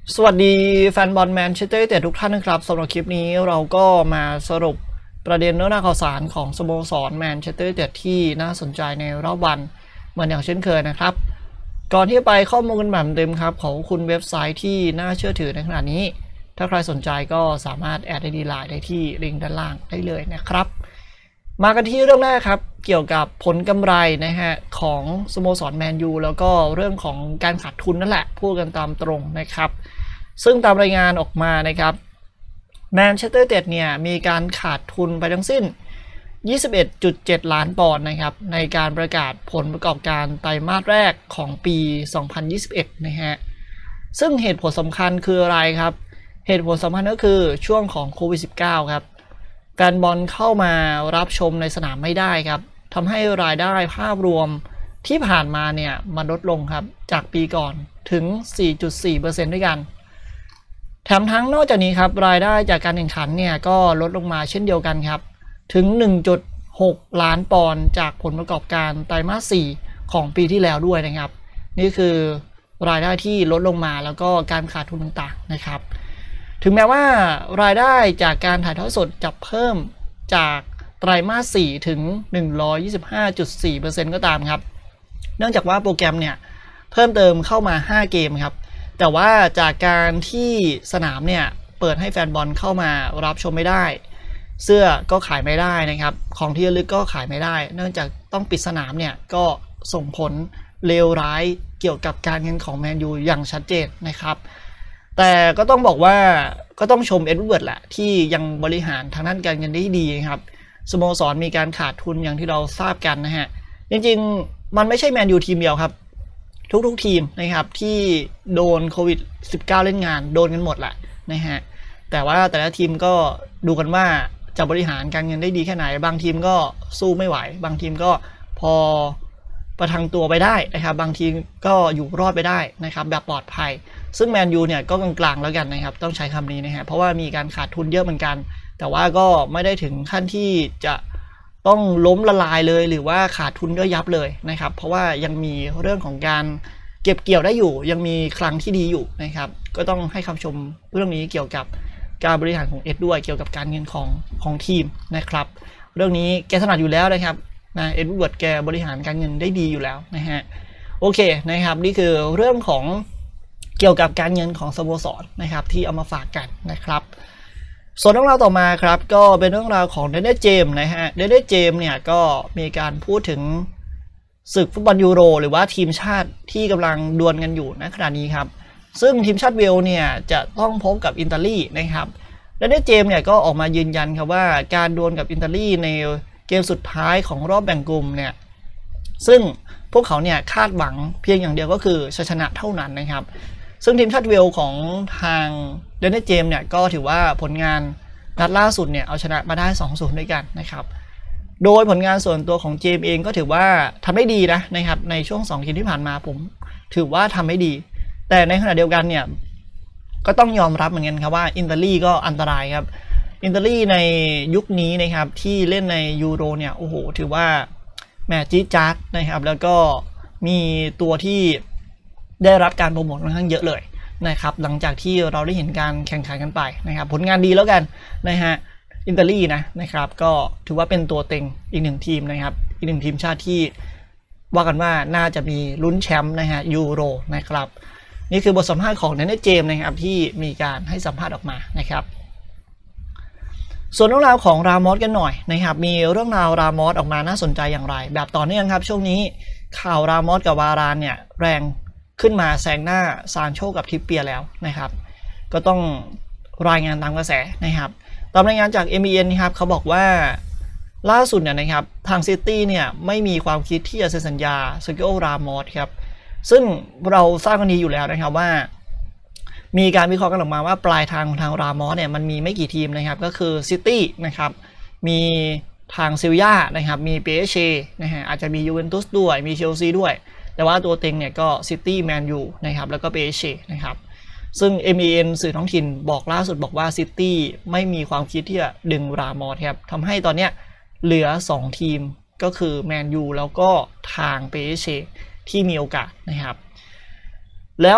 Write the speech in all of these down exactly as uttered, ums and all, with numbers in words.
สวัสดีแฟนบอลแมนเชสเตอร์ยูไนเต็ดทุกท่านนะครับสำหรับคลิปนี้เราก็มาสรุปประเด็นเรื่องราวข่าวสารของสโมสรแมนเชสเตอร์ยูไนเต็ดที่น่าสนใจในรอบวันเหมือนอย่างเช่นเคยนะครับก่อนที่จะไปข้อมูลกันแบบเต็มครับของคุณเว็บไซต์ที่น่าเชื่อถือในขณะนี้ถ้าใครสนใจก็สามารถแอดไอดีไลน์ได้ที่ลิงก์ด้านล่างได้เลยนะครับมากันที่เรื่องแรกครับเกี่ยวกับผลกำไรนะฮะของสโมสรแมนยูแล้วก็เรื่องของการขาดทุนนั่นแหละพูดกันตามตรงนะครับซึ่งตามรายงานออกมานะครับแมนเชสเตอร์ยูไนเต็ดเนี่ยมีการขาดทุนไปทั้งสิ้น ยี่สิบเอ็ดจุดเจ็ด ล้านปอนด์นะครับในการประกาศผลประกอบการไตรมาสแรกของปี สองพันยี่สิบเอ็ด นะฮะซึ่งเหตุผลสำคัญคืออะไรครับเหตุผลสำคัญก็คือช่วงของโควิด สิบเก้า ครับแฟนบอลเข้ามารับชมในสนามไม่ได้ครับทำให้รายได้ภาพรวมที่ผ่านมาเนี่ยมันลดลงครับจากปีก่อนถึง สี่จุดสี่เปอร์เซ็นต์ ด้วยกันแถมทั้งนอกจากนี้ครับรายได้จากการแข่งขันเนี่ยก็ลดลงมาเช่นเดียวกันครับถึง หนึ่งจุดหก ล้านปอนด์จากผลประกอบการไตรมาสสี่ของปีที่แล้วด้วยนะครับนี่คือรายได้ที่ลดลงมาแล้วก็การขาดทุนต่างๆนะครับถึงแม้ว่ารายได้จากการถ่ายทอดสดจะเพิ่มจากไตรมาสสี่ถึง หนึ่งร้อยยี่สิบห้าจุดสี่เปอร์เซ็นต์ ก็ตามครับเนื่องจากว่าโปรแกรมเนี่ยเพิ่มเติมเข้ามาห้าเกมครับแต่ว่าจากการที่สนามเนี่ยเปิดให้แฟนบอลเข้ามารับชมไม่ได้เสื้อก็ขายไม่ได้นะครับของที่ระลึกก็ขายไม่ได้เนื่องจากต้องปิดสนามเนี่ยก็ส่งผลเลวร้ายเกี่ยวกับการเงินของแมนยูอย่างชัดเจนนะครับแต่ก็ต้องบอกว่าก็ต้องชมเอ็ดเวิร์ดแหละที่ยังบริหารทางด้านการเงินได้ดีครับสโมสรมีการขาดทุนอย่างที่เราทราบกันนะฮะจริงๆมันไม่ใช่แมนยูทีมเดียวครับทุกๆทีมนะครับที่โดนโควิด สิบเก้า เล่นงานโดนกันหมดแหละนะฮะแต่ว่าแต่ละทีมก็ดูกันว่าจะบริหารการเงินได้ดีแค่ไหนบางทีมก็สู้ไม่ไหวบางทีมก็พอประทังตัวไปได้นะครับบางทีมก็อยู่รอดไปได้นะครับแบบปลอดภัยซึ่งแมนยูเนี่ยก็กลางๆแล้วกันนะครับต้องใช้คำนี้นะฮะเพราะว่ามีการขาดทุนเยอะเหมือนกันแต่ว่าก็ไม่ได้ถึงขั้นที่จะต้องล้มละลายเลยหรือว่าขาดทุนย่อยยับเลยนะครับเพราะว่ายังมีเรื่องของการเก็บเกี่ยวได้อยู่ยังมีคลังที่ดีอยู่นะครับก็ต้องให้คำชมเรื่องนี้เกี่ยวกับการบริหารของเอ็ดด้วยเกี่ยวกับการเงินของของทีมนะครับเรื่องนี้แกถนัดอยู่แล้วนะครับนะเอ็ดเวิร์ดแกบริหารการเงินได้ดีอยู่แล้วนะฮะโอเคนะครับนี่คือเรื่องของเกี่ยวกับการเงินของสโมสรนะครับที่เอามาฝากกันนะครับส่วนเรื่องราวต่อมาครับก็เป็นเรื่องราวของเดนเนเจมนะฮะเดนเนเจมเนี่ยก็มีการพูดถึงศึกฟุตบอลยูโรหรือว่าทีมชาติที่กำลังดวลกันอยู่ณขณะนี้ครับซึ่งทีมชาติเวลเนี่ยจะต้องพบกับอิตาลีนะครับเดนเนเจมเนี่ยก็ออกมายืนยันครับว่าการดวลกับอิตาลีในเกมสุดท้ายของรอบแบ่งกลุ่มเนี่ยซึ่งพวกเขาเนี่ยคาดหวังเพียงอย่างเดียวก็คือชัยชนะเท่านั้นนะครับซึ่งทีมชาติเวลของทางเดนเนเจมเนี่ยก็ถือว่าผลงานนัดล่าสุดเนี่ยเอาชนะมาได้ สองศูนย์ ด้วยกันนะครับโดยผลงานส่วนตัวของเจมเองก็ถือว่าทำได้ดีนะนะครับในช่วงสองเกมที่ผ่านมาผมถือว่าทำได้ดีแต่ในขณะเดียวกันเนี่ยก็ต้องยอมรับเหมือนกันครับว่าอิตาลีก็อันตรายครับอิตาลีในยุคนี้นะครับที่เล่นในยูโรเนี่ยโอ้โหถือว่าแมตช์จี๊ดจ๊าดนะครับแล้วก็มีตัวที่ได้รับการโปรโมทค่อนข้างเยอะเลยนะครับหลังจากที่เราได้เห็นการแข่งขันกันไปนะครับผลงานดีแล้วกันนะฮะอิตาลีนะนะครับก็ถือว่าเป็นตัวเต็งอีกหนึ่งทีมนะครับอีกหนึ่งทีมชาติที่ว่ากันว่าน่าจะมีลุ้นแชมป์นะฮะยูโรนะครับนี่คือบทสัมภาษณ์ของเนเธอร์เจมส์นะครับที่มีการให้สัมภาษณ์ออกมานะครับส่วนเรื่องราวของรามอสกันหน่อยนะครับมีเรื่องราวรามอสออกมาน่าสนใจอย่างไรแบบต่อเนื่องครับช่วงนี้ข่าวรามอสกับวารานเนี่ยแรงขึ้นมาแซงหน้าซานโชกับทริปเปียร์แล้วนะครับก็ต้องรายงานตามกระแสนะครับตามรายงานจาก เอ็ม อี เอ็น นะครับเขาบอกว่าล่าสุดเนี่ยนะครับทางซิตี้เนี่ยไม่มีความคิดที่จะเซ็นสัญญาเซอร์กิโอ รามอสครับซึ่งเราทราบกันดีอยู่แล้วนะครับว่ามีการวิเคราะห์กันออกมาว่าปลายทางของทางรามอสเนี่ยมันมีไม่กี่ทีมนะครับก็คือซิตี้นะครับมีทางซิลยานะครับมี พี เอส จี นะฮะอาจจะมียูเวนตุสด้วยมีเชลซีด้วยแต่ว่าตัวเต็งเนี่ยก็ซิตี้แมนยูนะครับแล้วก็ พี เอส จี นะครับซึ่ง เอ็ม อี เอ็น สื่อท้องถิ่นบอกล่าสุดบอกว่าซิตี้ไม่มีความคิดที่จะดึงรามอสครับทำให้ตอนเนี้ยเหลือสองทีมก็คือแมนยูแล้วก็ทาง พี เอส จี ที่มีโอกาสนะครับแล้ว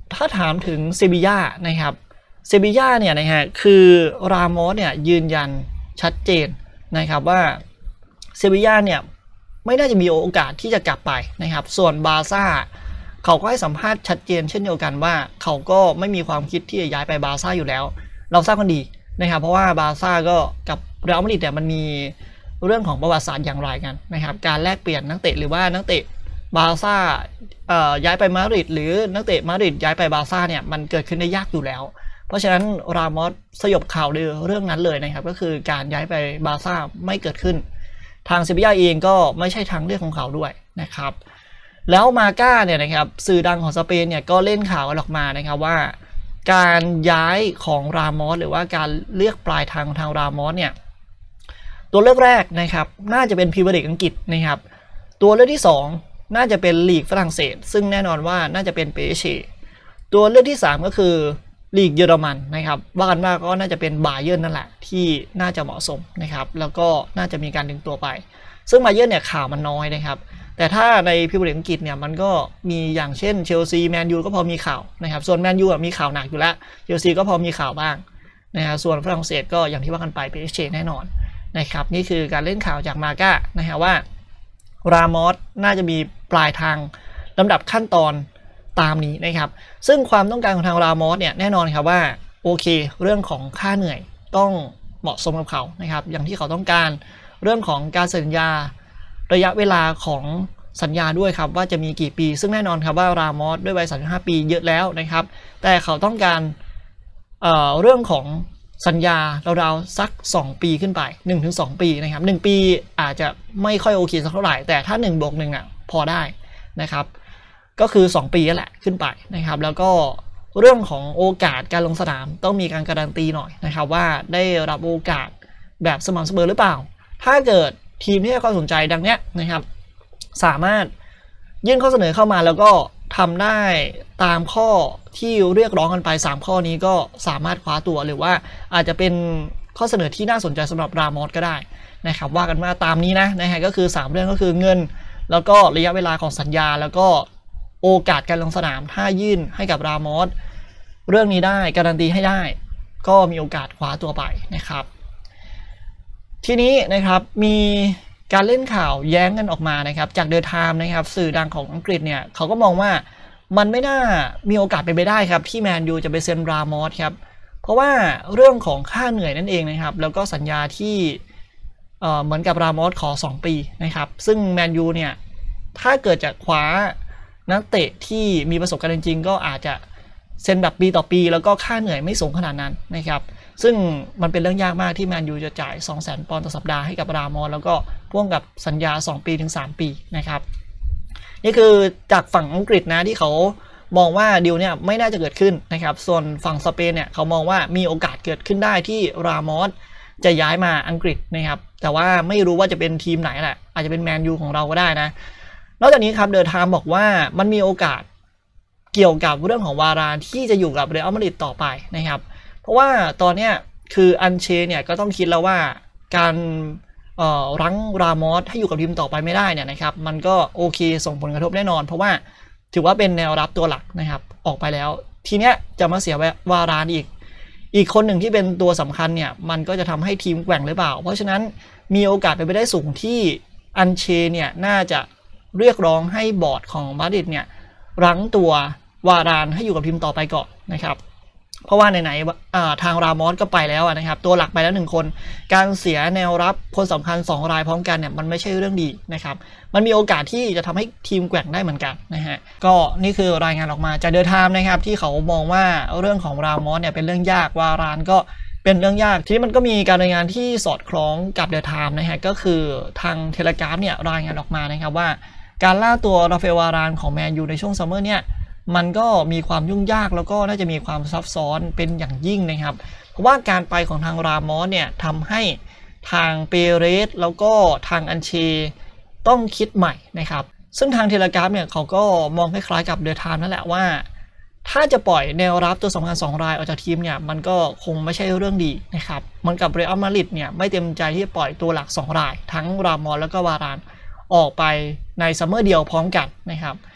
ถ้าถามถึงเซบีย่านะครับเซบีย่าเนี่ยนะฮะคือรามอสเนี่ยยืนยันชัดเจนนะครับว่าเซบีย่าเนี่ยไม่น่าจะมีโอกาสที่จะกลับไปนะครับส่วนบาร์ซ่าเขาก็ให้สัมภาษณ์ชัดเจนเช่นเดียวกันว่าเขาก็ไม่มีความคิดที่จะย้ายไปบาร์ซ่าอยู่แล้วเราทราบกันดีนะครับเพราะว่าบาร์ซ่าก็กับเรอัลมาดริดเนี่ยมันมีเรื่องของประวัติศาสตร์อย่างไรกันนะครับการแลกเปลี่ยนนักเตะหรือว่านักเตะบาร์ซ่าย้ายไปมาดริดหรือนักเตะมาดริดย้ายไปบาร์ซ่าเนี่ยมันเกิดขึ้นได้ยากอยู่แล้วเพราะฉะนั้นรามอสสยบข่าวลือเรื่องนั้นเลยนะครับก็คือการย้ายไปบาร์ซ่าไม่เกิดขึ้นทางเซบีย่าเองก็ไม่ใช่ทางเลือกของเขาด้วยนะครับแล้วมาก้าเนี่ยนะครับสื่อดังของสเปนเนี่ยก็เล่นข่าวออกมานะครับว่าการย้ายของรามอสหรือว่าการเลือกปลายทางทางรามอสเนี่ยตัวเลือกแรกนะครับน่าจะเป็นพรีเมียร์ลีกอังกฤษนะครับตัวเลือกที่สองน่าจะเป็นลีกฝรั่งเศสซึ่งแน่นอนว่าน่าจะเป็นเปเชตัวเลือกที่สามก็คือลีกเยอรมันนะครับว่ากันว่าก็น่าจะเป็นบาเยิร์นนั่นแหละที่น่าจะเหมาะสมนะครับแล้วก็น่าจะมีการดึงตัวไปซึ่งบาเยิร์นเนี่ยข่าวมันน้อยนะครับแต่ถ้าในพรีเมียร์ลีกอังกฤษเนี่ยมันก็มีอย่างเช่นเชลซีแมนยูก็พอมีข่าวนะครับส่วนแมนยูมีข่าวหนักอยู่แล้วเชลซีก็พอมีข่าวบ้างนะฮะส่วนฝรั่งเศสก็อย่างที่ว่ากันไปเปเชแน่นอนนะครับนี่คือการเล่นข่าวจากมาก้านะฮะว่ารามอสน่าจะมีปลายทางลำดับขั้นตอนตามนี้นะครับซึ่งความต้องการของทางรามอสเนี่ยแน่นอนครับว่าโอเคเรื่องของค่าเหนื่อยต้องเหมาะสมกับเขานะครับอย่างที่เขาต้องการเรื่องของการสัญญาระยะเวลาของสัญญาด้วยครับว่าจะมีกี่ปีซึ่งแน่นอนครับว่ารามอสด้วยวัยสามสิบห้าปีเยอะแล้วนะครับแต่เขาต้องการเอ่อเรื่องของสัญญาราวๆสักสองปีขึ้นไป หนึ่งถึงสอง ปีนะครับหนึ่งปีอาจจะไม่ค่อยโอเคสักเท่าไหร่แต่ถ้าหนึ่งบวกหนึ่งอ่ะพอได้นะครับก็คือสองปีนั่นแหละขึ้นไปนะครับแล้วก็เรื่องของโอกาสการลงสนามต้องมีการการันตีหน่อยนะครับว่าได้รับโอกาสแบบสม่ำเสมอหรือเปล่าถ้าเกิดทีมที่ให้ความสนใจดังเนี้ยนะครับสามารถยื่นข้อเสนอเข้ามาแล้วก็ทำได้ตามข้อที่เรียกร้องกันไปสามข้อนี้ก็สามารถคว้าตัวหรือว่าอาจจะเป็นข้อเสนอที่น่าสนใจสำหรับรามอสก็ได้นะครับว่ากันว่าตามนี้นะนะฮะก็คือสามเรื่องก็คือเงินแล้วก็ระยะเวลาของสัญญาแล้วก็โอกาสการลงสนามถ้ายื่นให้กับรามอสเรื่องนี้ได้การันตีให้ได้ก็มีโอกาสคว้าตัวไปนะครับทีนี้นะครับมีการเล่นข่าวแย้งกันออกมานะครับจากเดอะไทม์นะครับสื่อดังของอังกฤษเนี่ยเขาก็มองว่ามันไม่น่ามีโอกาสเป็นไปได้ครับที่แมนยูจะไปเซ็นรามอสครับเพราะว่าเรื่องของค่าเหนื่อยนั่นเองนะครับแล้วก็สัญญาที่เอ่อเหมือนกับรามอสขอสองปีนะครับซึ่งแมนยูเนี่ยถ้าเกิดจะคว้านักเตะที่มีประสบการณ์จริงๆก็อาจจะเซ็นแบบปีต่อปีแล้วก็ค่าเหนื่อยไม่สูงขนาดนั้นนะครับซึ่งมันเป็นเรื่องยากมากที่แมนยูจะจ่าย สองแสน ปอนด์ต่อสัปดาห์ให้กับรามอสแล้วก็พ่วงกับสัญญาสองปีถึงสามปีนะครับนี่คือจากฝั่งอังกฤษนะที่เขามองว่าดีลเนี่ยไม่น่าจะเกิดขึ้นนะครับส่วนฝั่งสเปนเนี่ยเขามองว่ามีโอกาสเกิดขึ้นได้ที่รามอสจะย้ายมาอังกฤษนะครับแต่ว่าไม่รู้ว่าจะเป็นทีมไหนแหละอาจจะเป็นแมนยูของเราก็ได้นะนอกจากนี้ครับเดอะไทม์บอกว่ามันมีโอกาสเกี่ยวกับเรื่องของวารานที่จะอยู่กับเรอัลมาดริดต่อไปนะครับเพราะว่าตอนนี้คืออันเชเนี่ยก็ต้องคิดแล้วว่าการเอ่อรั้งรามอสให้อยู่กับทีมต่อไปไม่ได้เนี่ยนะครับมันก็โอเคส่งผลกระทบแน่นอนเพราะว่าถือว่าเป็นแนวรับตัวหลักนะครับออกไปแล้วทีเนี้ยจะมาเสียวารานอีกอีกคนหนึ่งที่เป็นตัวสำคัญเนี่ยมันก็จะทำให้ทีมแกว่งหรือเปล่าเพราะฉะนั้นมีโอกาสเป็นไปได้สูงที่อันเชเนี่ยน่าจะเรียกร้องให้บอร์ดของมาดริดเนี่ยรั้งตัววารานให้อยู่กับทีมต่อไปก่อนนะครับเพราะว่าไหนๆทางรามอสก็ไปแล้วนะครับตัวหลักไปแล้วหนึ่งคนการเสียแนวรับคนสำคัญสองรายพร้อมกันเนี่ยมันไม่ใช่เรื่องดีนะครับมันมีโอกาสที่จะทำให้ทีมแกว่งได้เหมือนกันนะฮะก็นี่คือรายงานออกมาจากเดอะไทม์นะครับที่เขามองว่าเรื่องของรามอสเนี่ยเป็นเรื่องยากวารานก็เป็นเรื่องยากทีนี้มันก็มีการรายงานที่สอดคล้องกับเดอะไทม์นะฮะก็คือทางเทเลกราฟเนี่ยรายงานออกมานะครับว่าการล่าตัวราฟาเอลวารานของแมนยูในช่วงซัมเมอร์เนี่ยมันก็มีความยุ่งยากแล้วก็น่าจะมีความซับซ้อนเป็นอย่างยิ่งนะครับเพราะว่าการไปของทางรามอสเนี่ยทำให้ทางเปเรสแล้วก็ทางอันเชต้องคิดใหม่นะครับซึ่งทางเทเลกราฟเนี่ยเขาก็มองคล้ายๆกับเดอะไทม์นั่นแหละว่าถ้าจะปล่อยแนวรับตัวสำคัญสองรายออกจากทีมเนี่ยมันก็คงไม่ใช่เรื่องดีนะครับเหมือนกับเรอัลมาดริดเนี่ยไม่เต็มใจที่จะปล่อยตัวหลักสองรายทั้งรามอสแล้วก็วารานออกไปในซัมเมอร์เดียวพร้อมกันนะครับ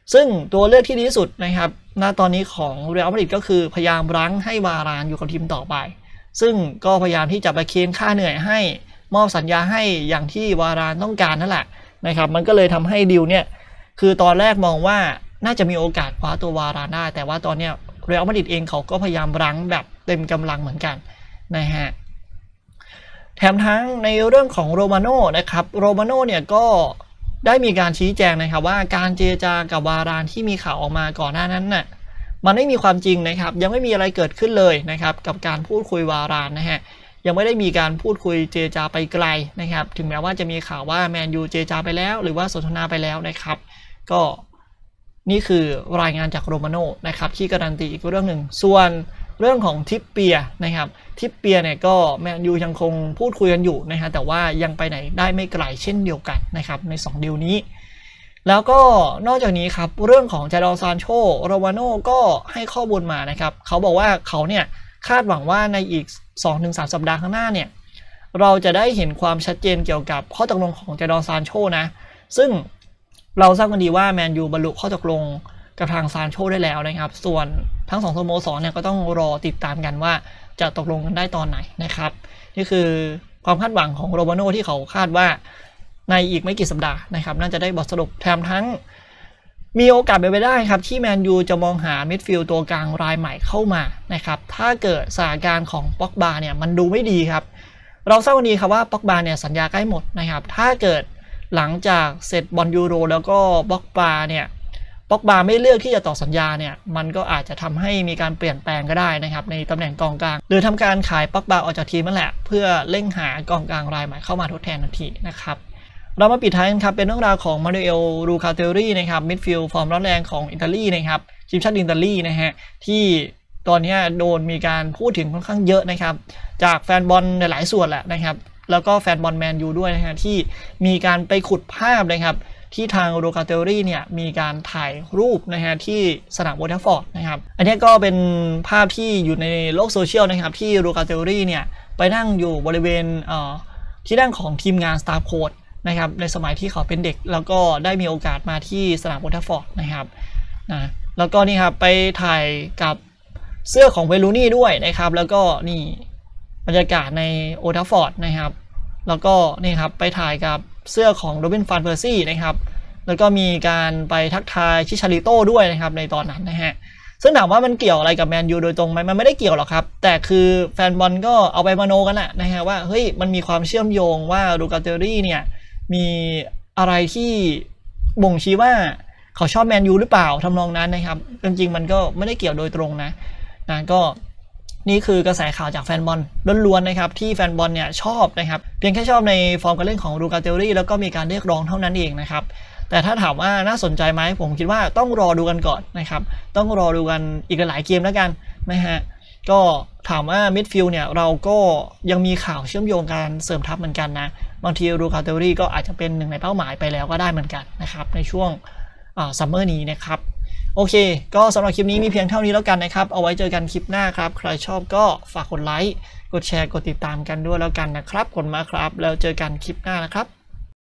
ซึ่งตัวเลือกที่ดีที่สุดนะครับณตอนนี้ของเรอัลมาดริดก็คือพยายามรั้งให้วารานอยู่กับทีมต่อไปซึ่งก็พยายามที่จะไปเค้นค่าเหนื่อยให้มอบสัญญาให้อย่างที่วารานต้องการนั่นแหละนะครับมันก็เลยทำให้ดิวเนี่ยคือตอนแรกมองว่าน่าจะมีโอกาสคว้าตัววารานได้แต่ว่าตอนเนี้ยเรอัลมาดริดเองเขาก็พยายามรั้งแบบเต็มกำลังเหมือนกันนะฮะแถมทั้งในเรื่องของโรมาโน่นะครับโรมาโน่เนี่ยก็ได้มีการชี้แจงนะครับว่าการเจรจากับวารานที่มีข่าวออกมาก่อนหน้านั้นน่ะมันไม่มีความจริงนะครับยังไม่มีอะไรเกิดขึ้นเลยนะครับกับการพูดคุยวารานนะฮะยังไม่ได้มีการพูดคุยเจรจาไปไกลนะครับถึงแม้ว่าจะมีข่าวว่าแมนยูเจรจาไปแล้วหรือว่าสนทนาไปแล้วนะครับก็นี่คือรายงานจากโรมาโน่นะครับที่การันตีอีกเรื่องหนึ่งส่วนเรื่องของทิปเปียนะครับทิปเปียเนี่ยก็แมนยูยังคงพูดคุยกันอยู่นะฮะแต่ว่ายังไปไหนได้ไม่ไกลเช่นเดียวกันนะครับในสองดีลนี้แล้วก็นอกจากนี้ครับเรื่องของจาดอนซานโชโรมาโน่ก็ให้ข้อมูลมานะครับเขาบอกว่าเขาเนี่ยคาดหวังว่าในอีก สองถึงสาม สัปดาห์ข้างหน้าเนี่ยเราจะได้เห็นความชัดเจนเกี่ยวกับข้อตกลงของจาดอนซานโชนะซึ่งเราทราบกันดีว่าแมนยูบรรลุข้อตกลงกับทางซานโชได้แล้วนะครับส่วนทั้งสองสโมสรเนี่ยก็ต้องรอติดตามกันว่าจะตกลงกันได้ตอนไหนนะครับนี่คือความคาดหวังของโรมาโน่ที่เขาคาดว่าในอีกไม่กี่สัปดาห์นะครับน่าจะได้บทสรุปแถมทั้งมีโอกาสเป็นไปได้ครับที่แมนยูจะมองหามิดฟิลด์ตัวกลางรายใหม่เข้ามานะครับถ้าเกิดสถานการณ์ของป็อกบาเนี่ยมันดูไม่ดีครับเราทราบกันดีครับว่าป็อกบาเนี่ยสัญญาใกล้หมดนะครับถ้าเกิดหลังจากเสร็จบอลยูโรแล้วก็ป็อกบาเนี่ยป็อกบาไม่เลือกที่จะต่อสัญญาเนี่ยมันก็อาจจะทำให้มีการเปลี่ยนแปลงก็ได้นะครับในตำแหน่งกองกลางหรือทำการขายป็อกบาออกจากทีมนั่นแหละเพื่อเร่งหากองกลางรายใหม่เข้ามาทดแทนทันทีนะครับเรามาปิดท้ายกันครับเป็นเรื่องราวของมานูเอล ลูคาเตลลี่นะครับมิดฟิลด์ฟอร์มร้อนแรงของอิตาลีนะครับทีมชาติอิตาลีนะฮะที่ตอนนี้โดนมีการพูดถึงค่อนข้างเยอะนะครับจากแฟนบอลหลายส่วนแหละนะครับแล้วก็แฟนบอลแมนยูด้วยนะฮะที่มีการไปขุดภาพนะครับที่ทางลูคาเตลลี่เนี่ยมีการถ่ายรูปนะฮะที่สนามโอลด์แทรฟฟอร์ดนะครับอันนี้ก็เป็นภาพที่อยู่ในโลกโซเชียลนะครับที่ลูคาเตลลี่เนี่ยไปนั่งอยู่บริเวณที่นั่งของทีมงานสตาร์โค้ชนะครับในสมัยที่เขาเป็นเด็กแล้วก็ได้มีโอกาสมาที่สนามโอลด์แทรฟฟอร์ดนะครับนะแล้วก็นี่ครับไปถ่ายกับเสื้อของเวลูนี่ด้วยนะครับแล้วก็นี่บรรยากาศในโอลด์แทรฟฟอร์ดนะครับแล้วก็นี่ครับไปถ่ายกับเสื้อของโรบิน ฟานเพอร์ซี่นะครับแล้วก็มีการไปทักทายชิชาริโต้ด้วยนะครับในตอนนั้นนะฮะซึ่งถามว่ามันเกี่ยวอะไรกับแมนยูโดยตรงไหมมันไม่ได้เกี่ยวหรอกครับแต่คือแฟนบอลก็เอาไปมโนกันแหละนะฮะว่าเฮ้ยมันมีความเชื่อมโยงว่าลูคาเตลลี่เนี่ยมีอะไรที่บ่งชี้ว่าเขาชอบแมนยูหรือเปล่าทำนองนั้นนะครับจริงๆมันก็ไม่ได้เกี่ยวโดยตรงนะนะก็นี่คือกระแสข่าวจากแฟนบอลล้วนๆนะครับที่แฟนบอลเนี่ยชอบนะครับเพียงแค่ชอบในฟอร์มการเล่นของลูคาเตลลี่แล้วก็มีการเรียกร้องเท่านั้นเองนะครับแต่ถ้าถามว่าน่าสนใจไหมผมคิดว่าต้องรอดูกันก่อนนะครับต้องรอดูกันอีกหลายเกมแล้วกันนะฮะก็ถามว่ามิดฟิลด์เนี่ยเราก็ยังมีข่าวเชื่อมโยงการเสริมทัพเหมือนกันนะบางทีลูคาเตลลี่ก็อาจจะเป็นหนึ่งในเป้าหมายไปแล้วก็ได้เหมือนกันนะครับในช่วงซัมเมอร์นี้นะครับโอเคก็สำหรับคลิปนี้มีเพียงเท่านี้แล้วกันนะครับเอาไว้เจอกันคลิปหน้าครับใครชอบก็ฝากกดไลค์กดแชร์กดติดตามกันด้วยแล้วกันนะครับกดมาครับแล้วเจอกันคลิปหน้านะครับ